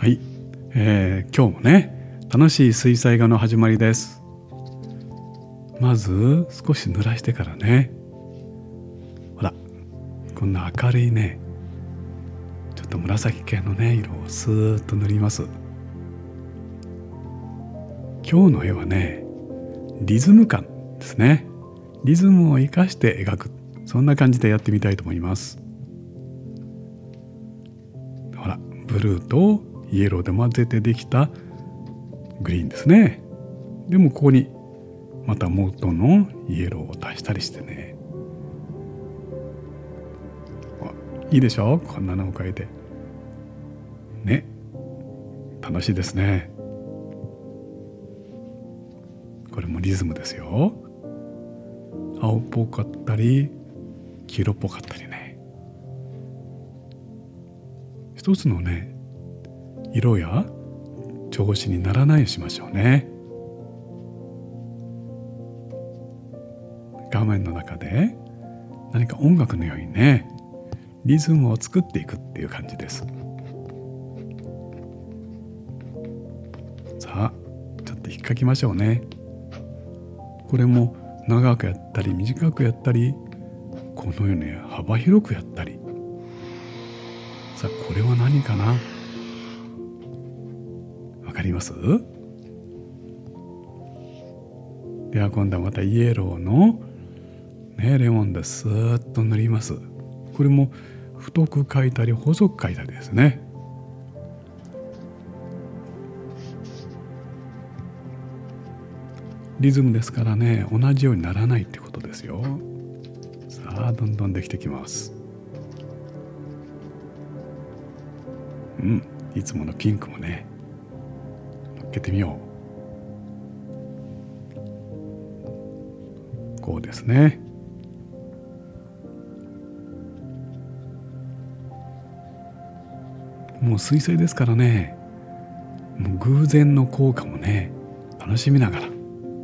はい、今日もね楽しい水彩画の始まりです。まず少し濡らしてからね、ほらこんな明るいねちょっと紫系のね色をスーッと塗ります。今日の絵はねリズム感ですね。リズムを生かして描く、そんな感じでやってみたいと思います。ほらブルーとイエローで混ぜてできたグリーンですね。でもここにまた元のイエローを足したりしてね、いいでしょ、こんなのを描いてね、楽しいですね。これもリズムですよ。青っぽかったり黄色っぽかったりね、一つのね色や調子にならないようにしましょうね。画面の中で何か音楽のようにねリズムを作っていくっていう感じです。さあちょっと引っかきましょうね。これも長くやったり短くやったり、このように幅広くやったり。さあこれは何かな、わかります？では今度はまたイエローのねレモンでスーッと塗ります。これも太く描いたり細く描いたりですね。リズムですからね同じようにならないってことですよ。さあどんどんできてきます。いつものピンクもね乗っけてみよう。こうですね。もう水彩ですからね、もう偶然の効果もね楽しみながら、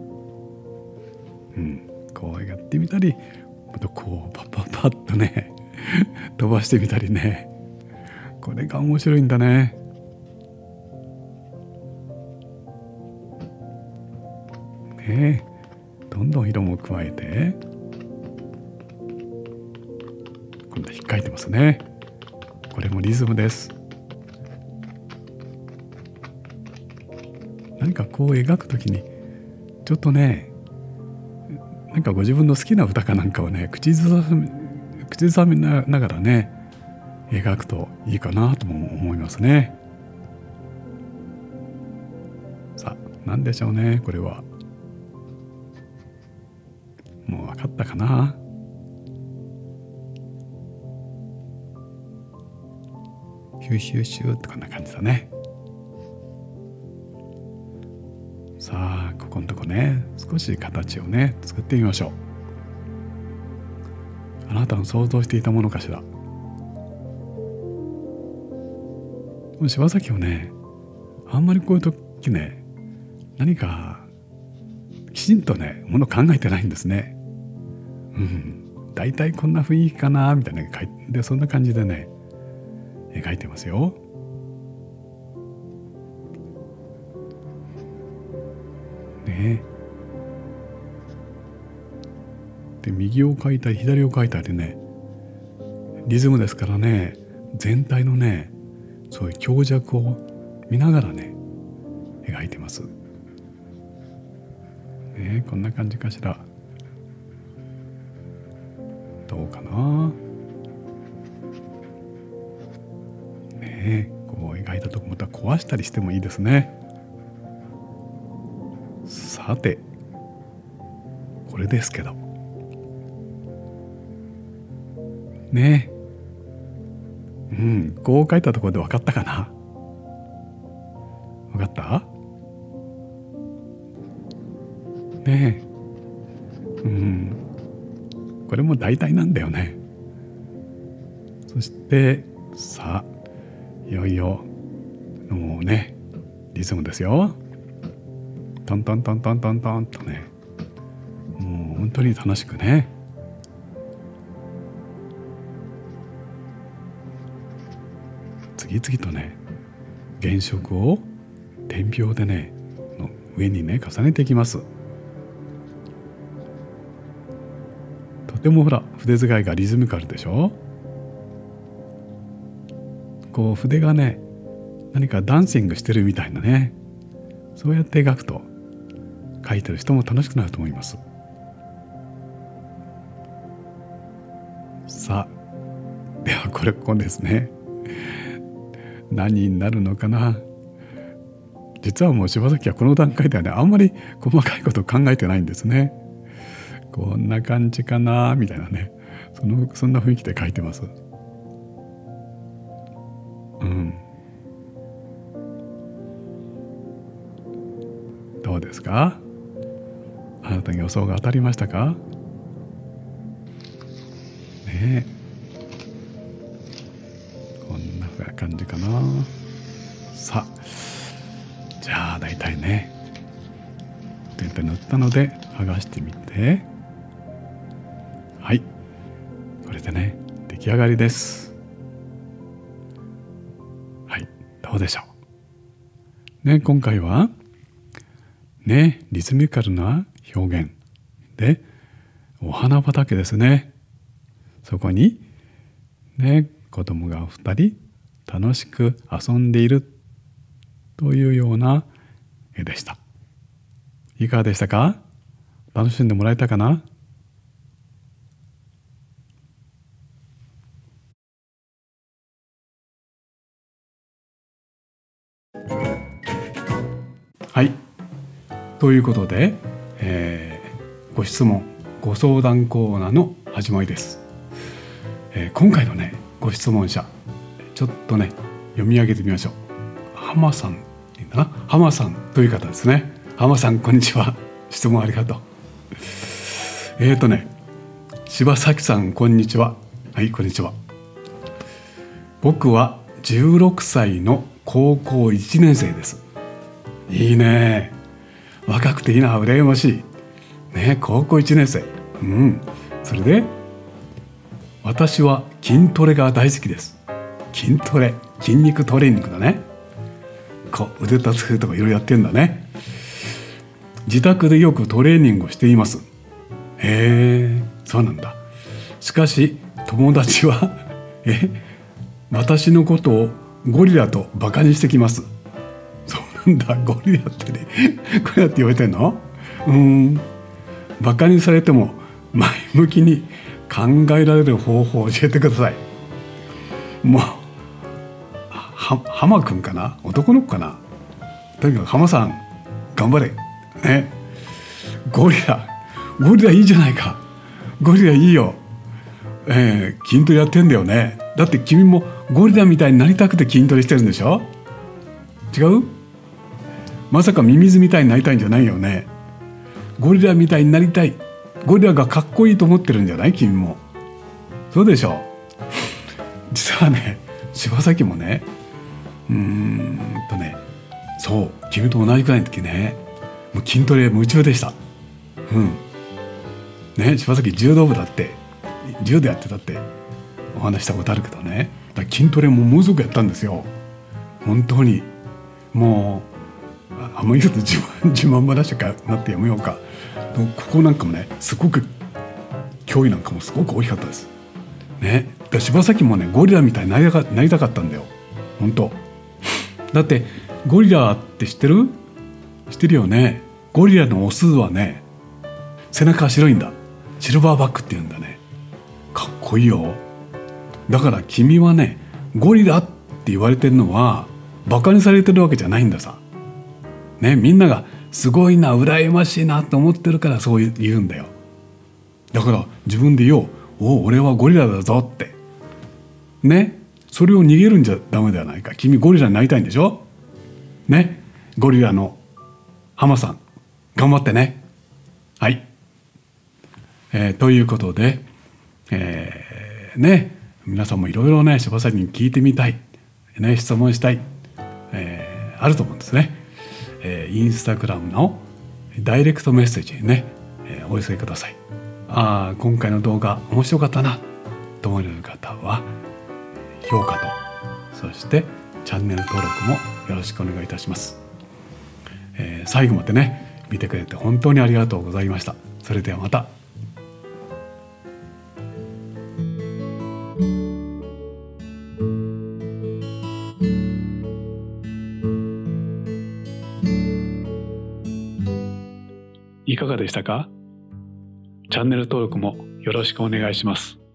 こうやってみたり、またこうパッパッパッとね飛ばしてみたりね、これが面白いんだね。ねえ、どんどん色も加えて、今度は引っかいてますね。これもリズムです。何かこう描くときにちょっとね、なんかご自分の好きな歌かなんかをね口ずさみながらね描くといいかなとも思いますね。さあ何でしょうね、これは。もう分かったかな。ヒューヒューシューってこんな感じだね。さあここのとこね少し形をね作ってみましょう。あなたの想像していたものかしら。柴崎をねあんまりこういう時ね何かきちんとねもの考えてないんですね。だいたいこんな雰囲気かなみたいなで、そんな感じでね描いてますよ。ねで右を描いたり左を描いたりね、リズムですからね全体のねそういう強弱を見ながらね描いてます。こんな感じかしら。どうかな。こう描いたとこまた壊したりしてもいいですね。さてこれですけどね、こう描いたところで分かったかな。分かったね。これも大体なんだよね。そしてさあいよいよもうねリズムですよ。トントントントントントンとね、もう本当に楽しくね次々とね原色を点描でねの上にね重ねていきます。とてもほら筆使いがリズミカルでしょ。こう筆がね何かダンシングしてるみたいなね、そうやって描くと描いてる人も楽しくなると思います。さあではここですね、何になるのかな。実はもう柴崎はこの段階ではねあんまり細かいことを考えてないんですね。こんな感じかなみたいなね、そんな雰囲気で描いてます。どうですか？あなたの予想が当たりましたか？ねえ、こんな感じかな。さあじゃあ大体ね全体塗ったので剥がしてみて、はい、これでね出来上がりです。はい、どうでしょうね。今回はねリズミカルな表現でお花畑ですね。そこにね子供が2人楽しく遊んでいるというような絵でした。いかがでしたか？楽しんでもらえたかな？はい、ということで、ご質問ご相談コーナーの始まりです。今回のねご質問者ちょっとね読み上げてみましょう。浜さんいいんだな、浜さんという方ですね。浜さんこんにちは、質問ありがとう。柴崎さんこんにちは。はい、こんにちは。僕は16歳の高校1年生です。いいね、若くていいな、羨ましいね。高校1年生、それで私は筋トレが大好きです。筋トレ、筋肉トレーニングだね。こう腕立つとかいろいろやってんだね。自宅でよくトレーニングをしています。へえ、そうなんだ。しかし友達は私のことをゴリラとバカにしてきます。そうなんだ、ゴリラってねゴリラって言われてんの？バカにされても前向きに考えられる方法を教えてください。もう浜くんかな、男の子かな。とにかく浜さん頑張れね。ゴリラいいじゃないか。ゴリラいいよ。筋トレやってんだよね。だって君もゴリラみたいになりたくて筋トレしてるんでしょ？違う？まさかミミズみたいになりたいんじゃないよね。ゴリラみたいになりたい、ゴリラがかっこいいと思ってるんじゃない？君もそうでしょ。実はね柴崎もねそう君と同じくらいの時ねもう筋トレ夢中でした。ね、柴崎柔道部だって柔道やってたってお話したことあるけどね、だから筋トレもものすごくやったんですよ。本当にもうあんまり言うと自慢話かなってやめようか。ここなんかもねすごく脅威なんかもすごく大きかったですね。だから柴崎もねゴリラみたいになりたかったんだよ本当。だってゴリラって知ってる？知ってるよね。ゴリラのオスはね背中が白いんだ。シルバーバックって言うんだね。かっこいいよ。だから君はねゴリラって言われてるのはバカにされてるわけじゃないんださね。みんながすごいな羨ましいなと思ってるからそう言うんだよ。だから自分で言おう、俺はゴリラだぞってね。それを逃げるんじゃダメではないか。君ゴリラになりたいんでしょね。ゴリラの浜さん頑張ってね。はい、ということで、皆さんもいろいろね柴崎に聞いてみたい、質問したい、あると思うんですね。インスタグラムのダイレクトメッセージにね、お寄せください。今回の動画面白かったなと思われる方は評価とそしてチャンネル登録もよろしくお願いいたします。最後までね見てくれて本当にありがとうございました。それではまた。いかがでしたか？チャンネル登録もよろしくお願いします。